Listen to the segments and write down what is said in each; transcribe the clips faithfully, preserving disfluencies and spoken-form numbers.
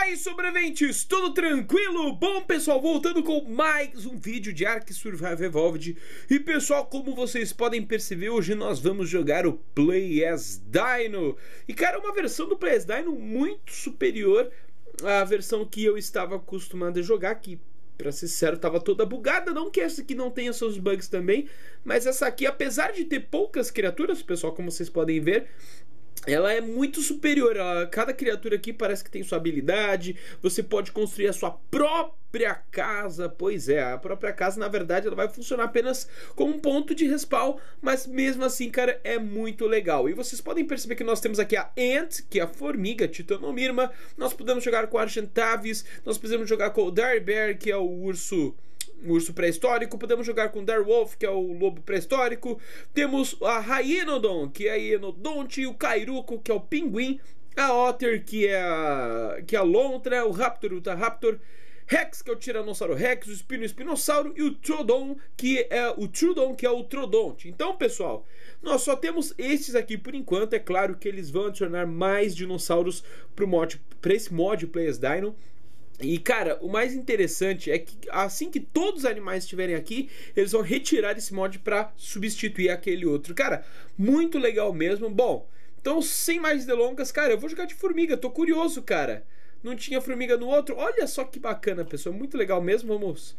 aí, sobreviventes, tudo tranquilo? Bom, pessoal, voltando com mais um vídeo de Ark Survival Evolved. E, pessoal, como vocês podem perceber, hoje nós vamos jogar o Play as Dino. E, cara, uma versão do Play as Dino muito superior à versão que eu estava acostumado a jogar, que, pra ser sincero, tava toda bugada. Não que essa aqui não tenha seus bugs também, mas essa aqui, apesar de ter poucas criaturas, pessoal, como vocês podem ver, ela é muito superior. Cada criatura aqui parece que tem sua habilidade. Você pode construir a sua própria casa. Pois é, a própria casa, na verdade, ela vai funcionar apenas como um ponto de respawn, mas mesmo assim, cara, é muito legal. E vocês podem perceber que nós temos aqui a Ant, que é a formiga Titanomyrma. Nós podemos jogar com a Argentavis. Nós podemos jogar com o Dire Bear, que é o urso o urso pré-histórico. Podemos jogar com o Direwolf, que é o lobo pré-histórico. Temos a Hyenodon, que é a Hyenodonte. O Kairuko, que é o pinguim. A Otter, que é a, que é a lontra. O Raptor, o Utahraptor. Rex, que é o Tiranossauro Rex. O Spino, o Espinossauro. E o Troodon, que é o Troodon, que é o Troodonte. Então, pessoal, nós só temos estes aqui por enquanto. É claro que eles vão adicionar mais dinossauros pro mod, para esse mod Play as Dino. E, cara, o mais interessante é que assim que todos os animais estiverem aqui, eles vão retirar esse mod para substituir aquele outro. Cara, muito legal mesmo. Bom, então sem mais delongas, cara, eu vou jogar de formiga. Tô curioso, cara. Não tinha formiga no outro. Olha só que bacana, pessoal. Muito legal mesmo. Vamos...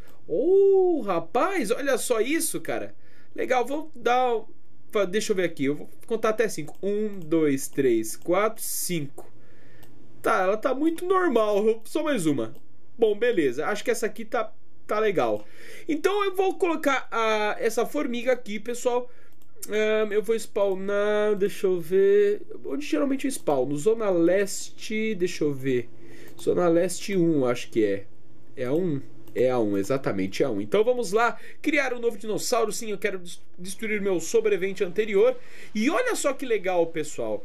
Oh, rapaz, olha só isso, cara. Legal, vou dar... Deixa eu ver aqui. Eu vou contar até cinco. Um, dois, três, quatro, cinco. Tá, ela tá muito normal. Só mais uma. Bom, beleza. Acho que essa aqui tá, tá legal. Então eu vou colocar a, essa formiga aqui, pessoal. Um, eu vou spawnar... Deixa eu ver... Onde geralmente eu spawno? Zona Leste... Deixa eu ver... Zona Leste um, acho que é. É a um? É a um, exatamente, é a um. Então vamos lá, criar um novo dinossauro. Sim, eu quero destruir meu sobrevivente anterior. E olha só que legal, pessoal.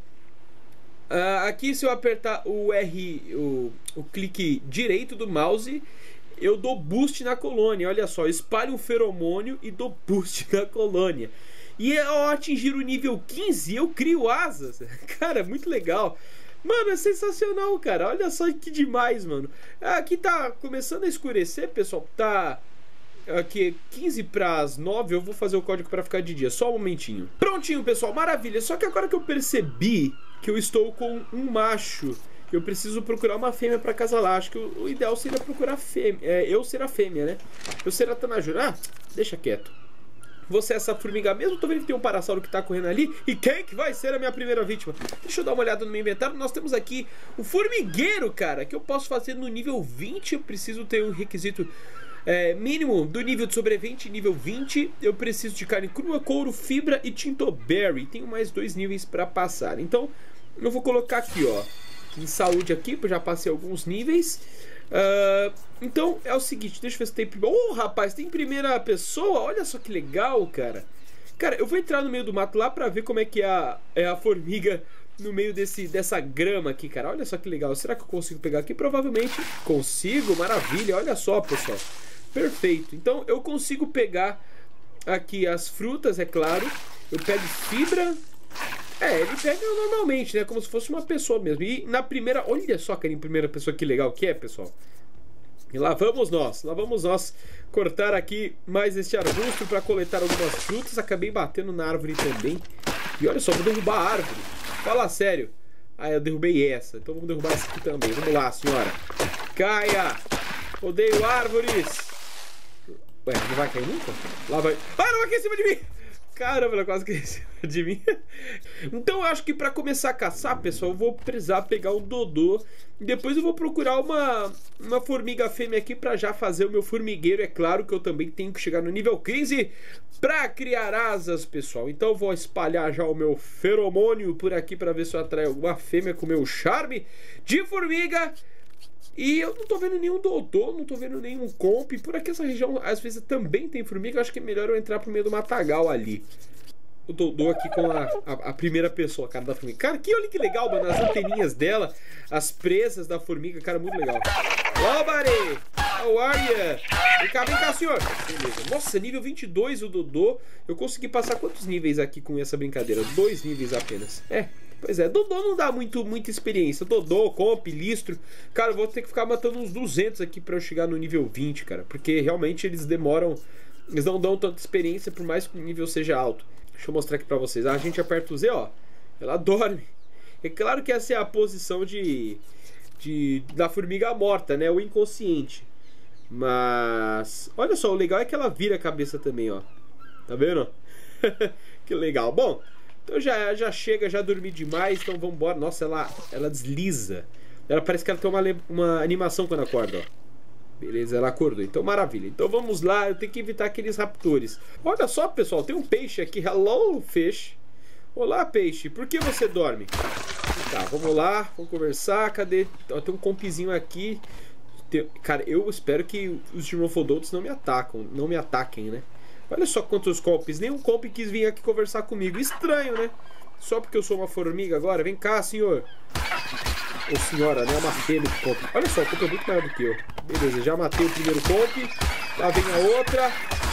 Uh, aqui, se eu apertar o R, o, o clique direito do mouse, eu dou boost na colônia. Olha só, espalho um feromônio e dou boost na colônia. E ao atingir o nível quinze, eu crio asas. Cara, muito legal. Mano, é sensacional, cara. Olha só que demais, mano. Aqui tá começando a escurecer, pessoal. Tá aqui quinze para as nove. Eu vou fazer o código para ficar de dia. Só um momentinho. Prontinho, pessoal. Maravilha. Só que agora que eu percebi que eu estou com um macho, eu preciso procurar uma fêmea para casalar. Acho que o ideal seria procurar fêmea. É, eu ser a fêmea, né? Eu ser a Tanajura. Ah, deixa quieto. Você é essa formiga mesmo? Tô vendo que tem um parasauro que tá correndo ali. E quem que vai ser a minha primeira vítima? Deixa eu dar uma olhada no meu inventário. Nós temos aqui o formigueiro, cara, que eu posso fazer no nível vinte. Eu preciso ter um requisito é, mínimo do nível de sobrevivente, nível vinte. Eu preciso de carne crua, couro, fibra e tintoberry. Tenho mais dois níveis pra passar. Então, eu vou colocar aqui, ó, em saúde aqui, porque eu já passei alguns níveis. Uh, então é o seguinte, deixa eu ver se tem... Oh, rapaz, tem primeira pessoa. Olha só que legal, cara. Cara, eu vou entrar no meio do mato lá pra ver como é que é a, é a formiga no meio desse, dessa grama aqui, cara. Olha só que legal. Será que eu consigo pegar aqui? Provavelmente consigo, maravilha. Olha só, pessoal. Perfeito. Então eu consigo pegar aqui as frutas, é claro. Eu pego fibra. É, ele pega normalmente, né? Como se fosse uma pessoa mesmo. E na primeira... Olha só, cara, em primeira pessoa que legal que é, pessoal. E lá vamos nós. Lá vamos nós cortar aqui mais este arbusto para coletar algumas frutas. Acabei batendo na árvore também. E olha só, vou derrubar a árvore. Fala sério. Ah, eu derrubei essa. Então vamos derrubar essa aqui também. Vamos lá, senhora. Caia! Odeio árvores. Ué, não vai cair nunca? Lá vai... Ah, não vai cair em cima de mim! Caramba, ela quase caiu em cima de mim. Então eu acho que pra começar a caçar, pessoal, eu vou precisar pegar um dodô. E depois eu vou procurar uma, uma formiga fêmea aqui pra já fazer o meu formigueiro. É claro que eu também tenho que chegar no nível quinze pra criar asas, pessoal. Então eu vou espalhar já o meu feromônio por aqui pra ver se eu atraio alguma fêmea com o meu charme de formiga. E eu não tô vendo nenhum doutor, não tô vendo nenhum comp. Por aqui essa região às vezes também tem formiga. Eu acho que é melhor eu entrar pro meio do matagal ali. O Dodô aqui com a, a, a primeira pessoa, cara, da formiga. Cara, que olha que legal, mano. As anteninhas dela, as presas da formiga, cara, muito legal. Ó, buddy! How are you? Vem cá, vem cá, senhor. Beleza. Nossa, nível vinte e dois o Dodô. Eu consegui passar quantos níveis aqui com essa brincadeira? Dois níveis apenas. É, Pois é, Dodô não dá muito, muita experiência. Dodô, Comp, Listro. Cara, eu vou ter que ficar matando uns duzentos aqui pra eu chegar no nível vinte, cara. Porque realmente eles demoram... Eles não dão tanta experiência, por mais que o nível seja alto. Deixa eu mostrar aqui pra vocês. A gente aperta o Z, ó. Ela dorme. É claro que essa é a posição de... de da formiga morta, né? O inconsciente. Mas... olha só, o legal é que ela vira a cabeça também, ó. Tá vendo? Que legal. Bom... Então já, já chega, já dormi demais, então vamos embora. Nossa, ela, ela desliza. Ela parece que ela tem uma, uma animação quando acorda, ó. Beleza, ela acordou, então maravilha. Então vamos lá, eu tenho que evitar aqueles raptores. Olha só, pessoal, tem um peixe aqui. Hello, fish. Olá, peixe, por que você dorme? Tá, vamos lá, vamos conversar. Cadê? Tem um compzinho aqui. Tem... Cara, eu espero que os Gyrmophodontos não me atacam, não me ataquem, né? Olha só quantos compis. Nenhum comp quis vir aqui conversar comigo. Estranho, né? Só porque eu sou uma formiga agora. Vem cá, senhor. Ou senhora, né? Uma fêmea de comp. Olha só, o comp é muito maior do que eu. Beleza, já matei o primeiro comp. Lá vem a outra.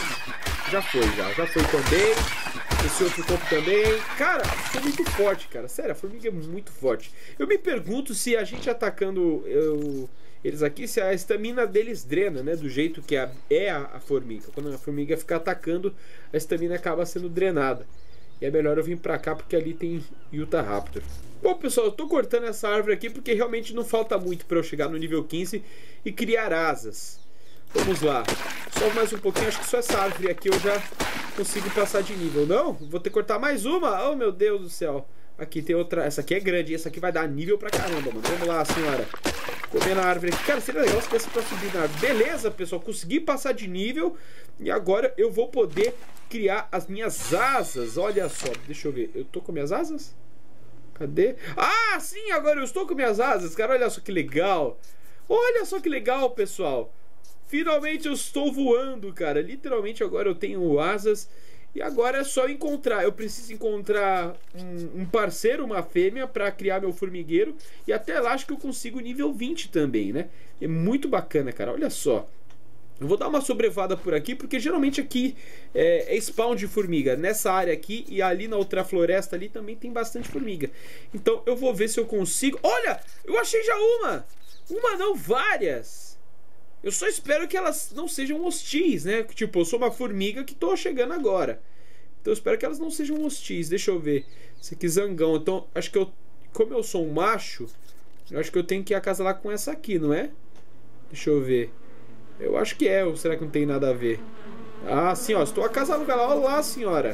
Já foi, já. Já foi também. Esse outro comp também. Cara, sou muito forte, cara. Sério, a formiga é muito forte. Eu me pergunto se a gente atacando... Eu... eles aqui, se a estamina deles drena, né? Do jeito que a, é a, a formiga. Quando a formiga fica atacando, a estamina acaba sendo drenada. E é melhor eu vir pra cá porque ali tem Utahraptor. Bom, pessoal, eu tô cortando essa árvore aqui porque realmente não falta muito pra eu chegar no nível quinze e criar asas. Vamos lá. Só mais um pouquinho, acho que só essa árvore aqui eu já consigo passar de nível. Não? Vou ter que cortar mais uma? Oh, meu Deus do céu. Aqui tem outra. Essa aqui é grande. Essa aqui vai dar nível pra caramba, mano. Vamos lá, senhora. Comer na árvore aqui. Cara, seria legal se fosse pra subir na árvore. Beleza, pessoal. Consegui passar de nível. E agora eu vou poder criar as minhas asas. Olha só. Deixa eu ver. Eu tô com minhas asas? Cadê? Ah, sim. Agora eu estou com minhas asas. Cara, olha só que legal. Olha só que legal, pessoal. Finalmente eu estou voando, cara. Literalmente agora eu tenho asas. E agora é só encontrar. Eu preciso encontrar um, um parceiro, uma fêmea, para criar meu formigueiro. E até lá acho que eu consigo nível vinte também, né? É muito bacana, cara. Olha só. Eu vou dar uma sobrevada por aqui, porque geralmente aqui é, é spawn de formiga. Nessa área aqui e ali na outra floresta ali também tem bastante formiga. Então eu vou ver se eu consigo... Olha! Eu achei já uma! Uma não, várias! Eu só espero que elas não sejam hostis, né? Tipo, eu sou uma formiga que tô chegando agora. Então eu espero que elas não sejam hostis. Deixa eu ver. Esse aqui, zangão. Então, acho que eu... Como eu sou um macho, eu acho que eu tenho que acasalar com essa aqui, não é? Deixa eu ver. Eu acho que é, ou será que não tem nada a ver? Ah, sim, ó. Estou acasalando com ela. Olá, senhora.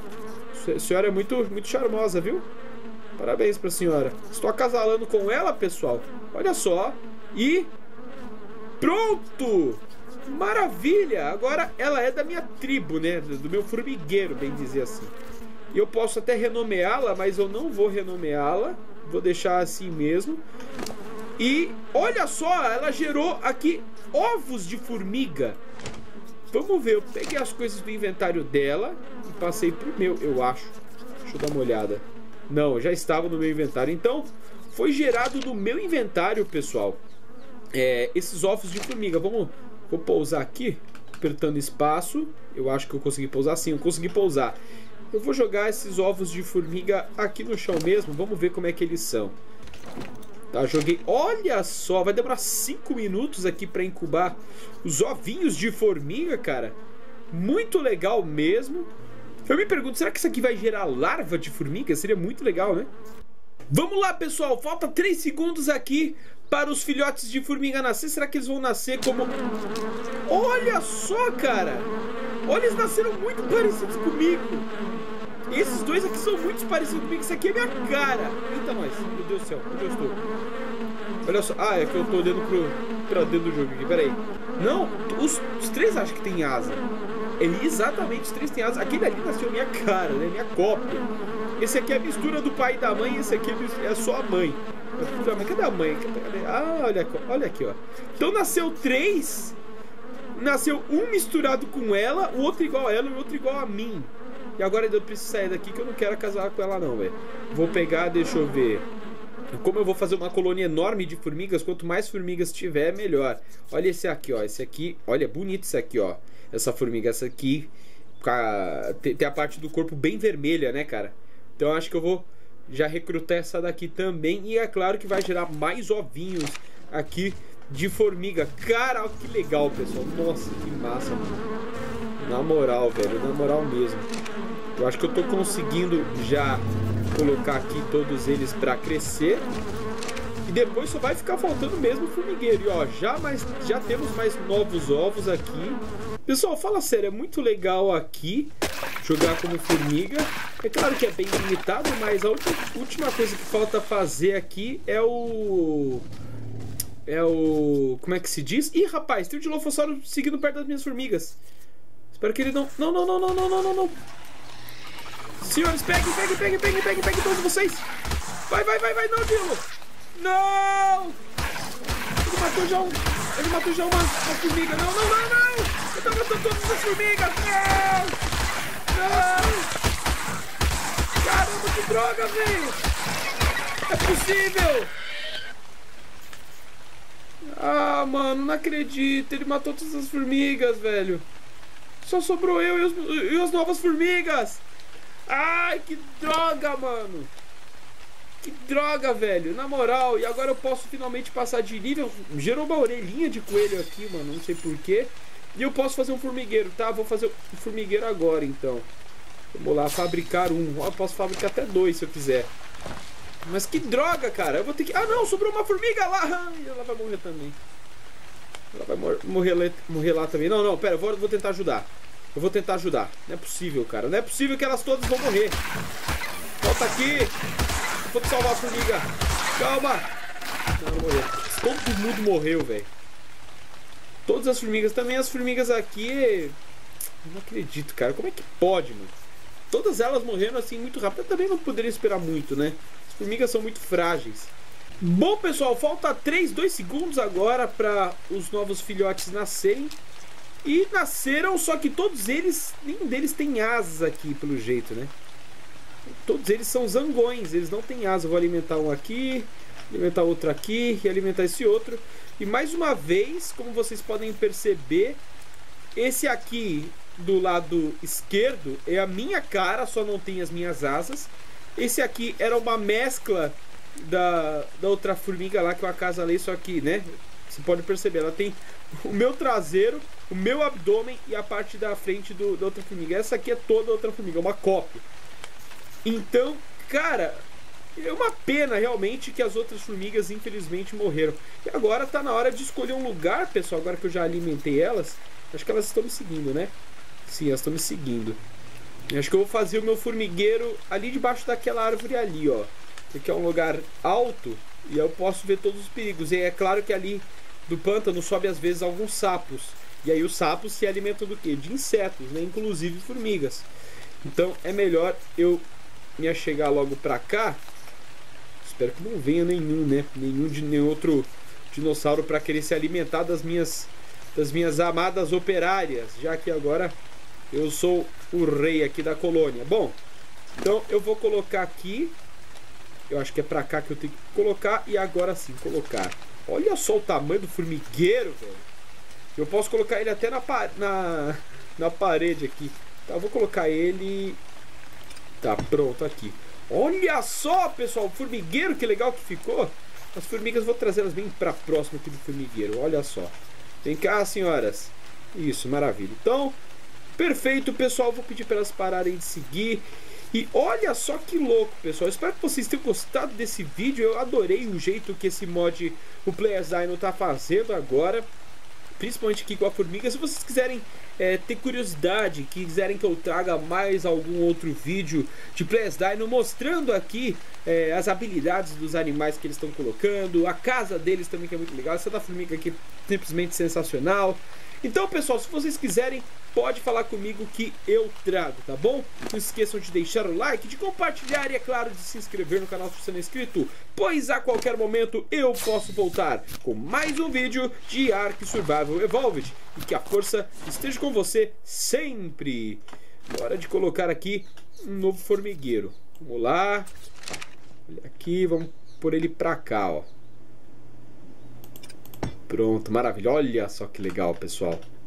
A senhora é muito, muito charmosa, viu? Parabéns pra senhora. Estou acasalando com ela, pessoal. Olha só. E... pronto! Maravilha! Agora ela é da minha tribo, né? Do meu formigueiro, bem dizer assim. E eu posso até renomeá-la, mas eu não vou renomeá-la. Vou deixar assim mesmo. E olha só, ela gerou aqui ovos de formiga. Vamos ver, eu peguei as coisas do inventário dela e passei pro meu, eu acho. Deixa eu dar uma olhada. Não, já estava no meu inventário. Então, foi gerado no meu inventário, pessoal. É, esses ovos de formiga. Vamos, vou pousar aqui, apertando espaço. Eu acho que eu consegui pousar. Sim, eu consegui pousar. Eu vou jogar esses ovos de formiga aqui no chão mesmo. Vamos ver como é que eles são. Tá, joguei. Olha só, vai demorar cinco minutos aqui para incubar os ovinhos de formiga, cara. Muito legal mesmo. Eu me pergunto, será que isso aqui vai gerar larva de formiga? Seria muito legal, né? Vamos lá, pessoal. Falta três segundos aqui para os filhotes de formiga nascer. Será que eles vão nascer como... Olha só, cara. Olha, eles nasceram muito parecidos comigo. Esses dois aqui são muito parecidos comigo. Isso aqui é minha cara. Eita, nós. Meu Deus do céu. Onde eu estou? Olha só. Ah, é que eu estou olhando pro, pra dentro do jogo aqui. Pera aí. Não, os, os três acham que tem asa. É, exatamente, os três têm asa. Aquele ali nasceu minha cara, né? Minha cópia. Esse aqui é a mistura do pai e da mãe. Esse aqui é só a mãe. Cadê a mãe? Cadê? Ah, olha, olha aqui, ó. Então nasceu três. Nasceu um misturado com ela, o outro igual a ela e o outro igual a mim. E agora eu preciso sair daqui que eu não quero casar com ela não, velho. Vou pegar, deixa eu ver. Como eu vou fazer uma colônia enorme de formigas, quanto mais formigas tiver, melhor. Olha esse aqui, ó. Esse aqui, olha, bonito esse aqui, ó. Essa formiga, essa aqui. Tem a parte do corpo bem vermelha, né, cara? Então eu acho que eu vou já recrutar essa daqui também. E é claro que vai gerar mais ovinhos aqui de formiga. Cara, olha que legal, pessoal. Nossa, que massa, mano. Na moral, velho, na moral mesmo. Eu acho que eu tô conseguindo já colocar aqui todos eles pra crescer. E depois só vai ficar faltando mesmo o formigueiro. E ó, já, mais, já temos mais novos ovos aqui. Pessoal, fala sério, é muito legal aqui jogar como formiga. É claro que é bem limitado, mas a última coisa que falta fazer aqui é o... É o... Como é que se diz? Ih, rapaz, tem um Dilophosaurus seguindo perto das minhas formigas. Espero que ele não... Não, não, não, não, não, não, não, não. Senhores, peguem, peguem, peguem, peguem, peguem, peguem todos vocês. Vai, vai, vai, vai, não, Dilo. Não! Ele matou já um... Ele matou já uma, uma formiga. Não, não, não, não! Eu tô matando todas as formigas. Não! Não! Caramba, que droga, velho! É possível! Ah, mano, não acredito. Ele matou todas as formigas, velho. Só sobrou eu e, os, e as novas formigas. Ai, que droga, mano. Que droga, velho. Na moral, e agora eu posso finalmente passar de nível. Gerou uma orelhinha de coelho aqui, mano. Não sei porquê. E eu posso fazer um formigueiro, tá? Vou fazer um formigueiro agora, então. Vamos lá, fabricar um. Ó, eu posso fabricar até dois se eu quiser. Mas que droga, cara. Eu vou ter que... Ah, não, sobrou uma formiga lá. E ela vai morrer também. Ela vai mor morrer, morrer lá também. Não, não, pera, eu vou, vou tentar ajudar. Eu vou tentar ajudar. Não é possível, cara. Não é possível que elas todas vão morrer. Volta aqui. Eu vou te salvar a formiga. Calma. Não, não morreu. Todo mundo morreu, velho. Todas as formigas. Também as formigas aqui. Eu não acredito, cara. Como é que pode, mano? Todas elas morrendo assim muito rápido. Eu também não poderia esperar muito, né? As formigas são muito frágeis. Bom, pessoal, falta três, dois segundos agora para os novos filhotes nascerem. E nasceram, só que todos eles, nenhum deles tem asas aqui, pelo jeito, né? Todos eles são zangões, eles não têm asas. Eu vou alimentar um aqui, alimentar outro aqui e alimentar esse outro. E mais uma vez, como vocês podem perceber, esse aqui do lado esquerdo é a minha cara, só não tem as minhas asas. Esse aqui era uma mescla da, da outra formiga lá que eu acasalei, só que, né, você pode perceber, ela tem o meu traseiro, o meu abdômen e a parte da frente do, da outra formiga. Essa aqui é toda a outra formiga, uma cópia. Então, cara, é uma pena realmente que as outras formigas infelizmente morreram. E agora tá na hora de escolher um lugar, pessoal, agora que eu já alimentei elas. Acho que elas estão me seguindo, né? Sim, elas estão me seguindo. Acho que eu vou fazer o meu formigueiro ali debaixo daquela árvore ali, ó. Porque é um lugar alto e eu posso ver todos os perigos. E é claro que ali do pântano sobe às vezes alguns sapos. E aí os sapos se alimentam do quê? De insetos, né? Inclusive formigas. Então é melhor eu me achegar logo pra cá. Espero que não venha nenhum, né? Nenhum de nenhum outro dinossauro para querer se alimentar das minhas, das minhas amadas operárias. Já que agora eu sou o rei aqui da colônia. Bom, então eu vou colocar aqui. Eu acho que é pra cá que eu tenho que colocar. E agora sim, colocar. Olha só o tamanho do formigueiro, velho. Eu posso colocar ele até na, na, na parede aqui. Tá, eu vou colocar ele... Tá, pronto, aqui. Olha só, pessoal, o formigueiro, que legal que ficou. As formigas, vou trazer elas bem pra próxima aqui do formigueiro. Olha só. Vem cá, senhoras. Isso, maravilha. Então, perfeito, pessoal. Vou pedir para elas pararem de seguir. E olha só que louco, pessoal. Espero que vocês tenham gostado desse vídeo. Eu adorei o jeito que esse mod, o Players Dino, tá fazendo agora, principalmente aqui com a formiga. Se vocês quiserem é, ter curiosidade, quiserem que eu traga mais algum outro vídeo de Players Dino mostrando aqui é, as habilidades dos animais que eles estão colocando, a casa deles também, que é muito legal. Essa da formiga aqui simplesmente sensacional. Então, pessoal, se vocês quiserem, pode falar comigo que eu trago, tá bom? Não esqueçam de deixar o like, de compartilhar e, é claro, de se inscrever no canal se você não é inscrito, pois a qualquer momento eu posso voltar com mais um vídeo de Ark Survival Evolved. E que a força esteja com você sempre. Hora de colocar aqui um novo formigueiro. Vamos lá. Olha aqui, vamos pôr ele pra cá, ó. Pronto, maravilha. Olha só que legal, pessoal.